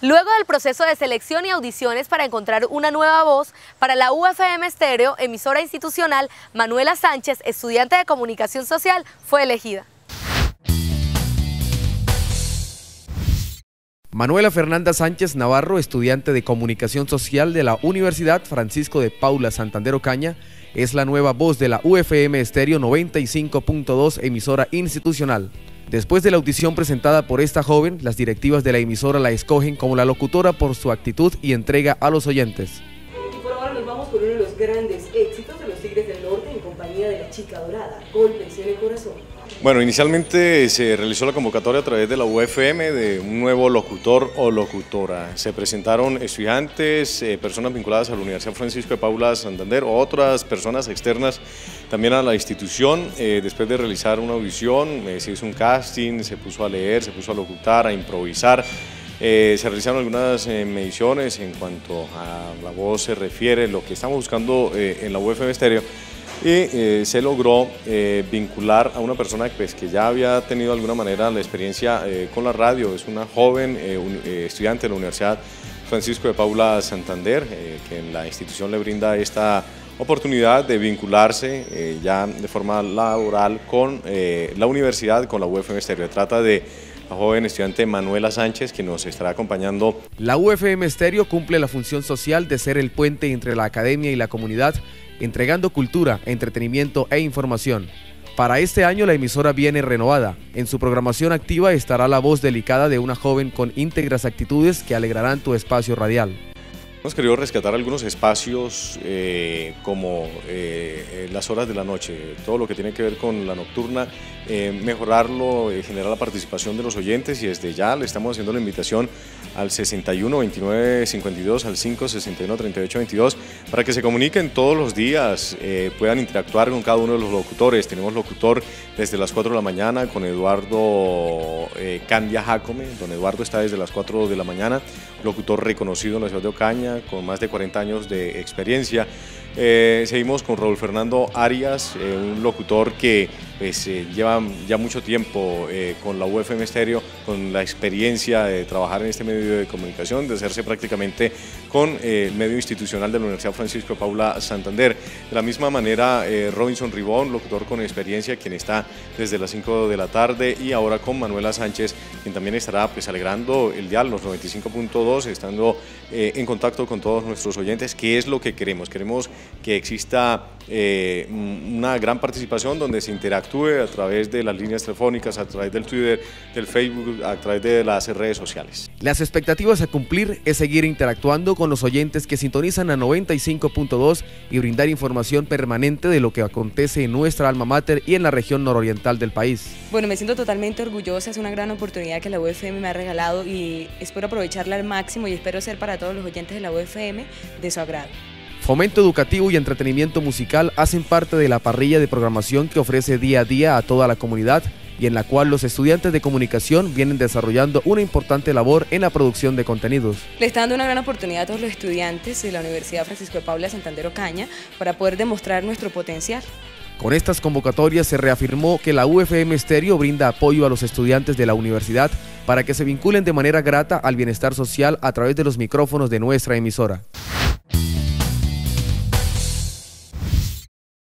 Luego del proceso de selección y audiciones para encontrar una nueva voz, para la UFM Estéreo, emisora institucional, Manuela Sánchez, estudiante de Comunicación Social, fue elegida. Manuela Fernanda Sánchez Navarro, estudiante de Comunicación Social de la Universidad Francisco de Paula Santander Ocaña, es la nueva voz de la UFM Estéreo 95.2, emisora institucional. Después de la audición presentada por esta joven, las directivas de la emisora la escogen como la locutora por su actitud y entrega a los oyentes. Y por ahora nos vamos con uno de los grandes éxitos de los Tigres del Norte en compañía de la Chica Dorada, Golpes en el Corazón. Bueno, inicialmente se realizó la convocatoria a través de la UFM de un nuevo locutor o locutora. Se presentaron estudiantes, personas vinculadas a la Universidad Francisco de Paula Santander o otras personas externas también a la institución. Después de realizar una audición, se hizo un casting, se puso a leer, se puso a locutar, a improvisar. Se realizaron algunas mediciones en cuanto a la voz se refiere, lo que estamos buscando en la UFM Estéreo. Y se logró vincular a una persona pues, que ya había tenido de alguna manera la experiencia con la radio. Es una joven estudiante de la Universidad Francisco de Paula Santander, que en la institución le brinda esta oportunidad de vincularse ya de forma laboral con la universidad, con la UFM Estéreo. Se trata de la joven estudiante Manuela Sánchez, que nos estará acompañando. La UFM Estéreo cumple la función social de ser el puente entre la academia y la comunidad, entregando cultura, entretenimiento e información. Para este año la emisora viene renovada. En su programación activa estará la voz delicada de una joven con íntegras actitudes que alegrarán tu espacio radial. Hemos querido rescatar algunos espacios como las horas de la noche, todo lo que tiene que ver con la nocturna, mejorarlo, generar la participación de los oyentes, y desde ya le estamos haciendo la invitación al 61 29 52, al 5 61 38 22, para que se comuniquen todos los días, puedan interactuar con cada uno de los locutores. Tenemos locutor desde las 4 de la mañana con Eduardo Candia Jacome. Don Eduardo está desde las 4 de la mañana, locutor reconocido en la ciudad de Ocaña, con más de 40 años de experiencia. Seguimos con Raúl Fernando Arias, un locutor que pues, lleva ya mucho tiempo con la UFM Estéreo, con la experiencia de trabajar en este medio de comunicación, de hacerse prácticamente con el medio institucional de la Universidad Francisco de Paula Santander. De la misma manera, Robinson Ribón, locutor con experiencia, quien está desde las 5 de la tarde, y ahora con Manuela Sánchez, quien también estará pues, alegrando el dial, los 95.2, estando en contacto con todos nuestros oyentes. ¿Qué es lo que queremos? Queremos que exista una gran participación donde se interactúe a través de las líneas telefónicas, a través del Twitter, del Facebook, a través de las redes sociales. Las expectativas a cumplir es seguir interactuando con los oyentes que sintonizan a 95.2 y brindar información permanente de lo que acontece en nuestra alma mater y en la región nororiental del país. Bueno, me siento totalmente orgullosa, es una gran oportunidad que la UFM me ha regalado y espero aprovecharla al máximo, y espero ser para todos los oyentes de la UFM de su agrado. Fomento educativo y entretenimiento musical hacen parte de la parrilla de programación que ofrece día a día a toda la comunidad, y en la cual los estudiantes de comunicación vienen desarrollando una importante labor en la producción de contenidos. Le está dando una gran oportunidad a todos los estudiantes de la Universidad Francisco de Paula Santander Ocaña para poder demostrar nuestro potencial. Con estas convocatorias se reafirmó que la UFM Estéreo brinda apoyo a los estudiantes de la universidad para que se vinculen de manera grata al bienestar social a través de los micrófonos de nuestra emisora.